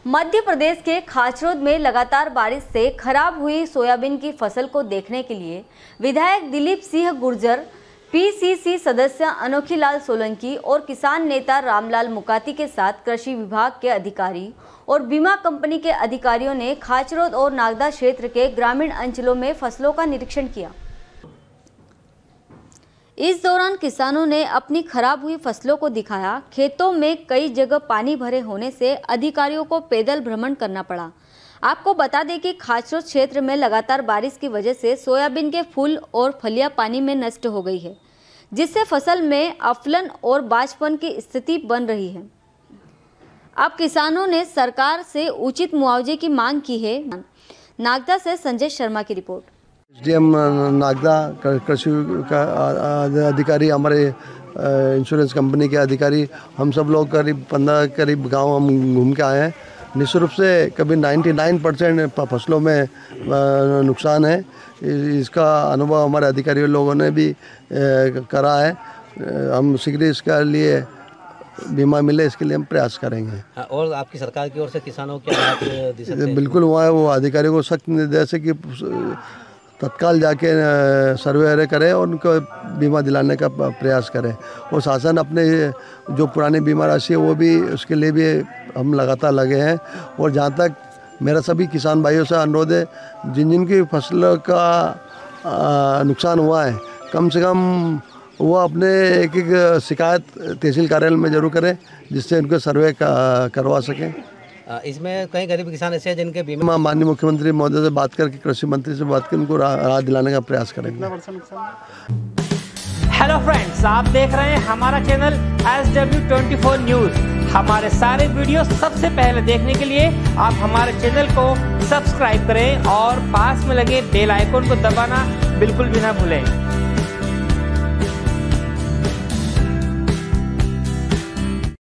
मध्य प्रदेश के खाचरोद में लगातार बारिश से खराब हुई सोयाबीन की फसल को देखने के लिए विधायक दिलीप सिंह गुर्जर, पीसीसी सदस्य अनोखीलाल सोलंकी और किसान नेता रामलाल मुकाती के साथ कृषि विभाग के अधिकारी और बीमा कंपनी के अधिकारियों ने खाचरोद और नागदा क्षेत्र के ग्रामीण अंचलों में फसलों का निरीक्षण किया। इस दौरान किसानों ने अपनी खराब हुई फसलों को दिखाया। खेतों में कई जगह पानी भरे होने से अधिकारियों को पैदल भ्रमण करना पड़ा। आपको बता दें कि खाचरोद क्षेत्र में लगातार बारिश की वजह से सोयाबीन के फूल और फलियां पानी में नष्ट हो गई है, जिससे फसल में अफलन और बाझपन की स्थिति बन रही है। अब किसानों ने सरकार से उचित मुआवजे की मांग की है। नागदा से संजय शर्मा की रिपोर्ट। एसडीएम नागदा कृषि का अधिकारी, हमारे इंश्योरेंस कंपनी के अधिकारी, हम सब लोग करीब 15 गांव हम घूम के आए हैं। निश्चित रूप से कभी 99% फसलों में नुकसान है। इसका अनुभव हमारे अधिकारी लोगों ने भी करा है। हम शीघ्र इसके लिए बीमा मिले, इसके लिए हम प्रयास करेंगे। और आपकी सरकार की ओर से किसानों को क्या बिल्कुल हुआ है, वो अधिकारियों को सख्त निर्देश है कि तत्काल जाके सर्वे करें और उनको बीमा दिलाने का प्रयास करें। और शासन अपने जो पुरानी बीमा राशि है वो भी, उसके लिए भी हम लगातार लगे हैं। और जहाँ तक मेरा सभी किसान भाइयों से अनुरोध है, जिन की फसलों का नुकसान हुआ है, कम से कम वो अपने एक शिकायत तहसील कार्यालय में जरूर करें, जिससे उनको सर्वे करवा सकें। इसमें कई गरीब किसान ऐसे हैं जिनके बीमा माननीय मुख्यमंत्री महोदय से बात करके, कृषि मंत्री से बात करके उनको राहत दिलाने का प्रयास करेंगे। हेलो फ्रेंड्स, आप देख रहे हैं हमारा चैनल SW24 न्यूज। हमारे सारे वीडियो सबसे पहले देखने के लिए आप हमारे चैनल को सब्सक्राइब करें और पास में लगे बेल आइकन को दबाना बिल्कुल भी ना भूलें।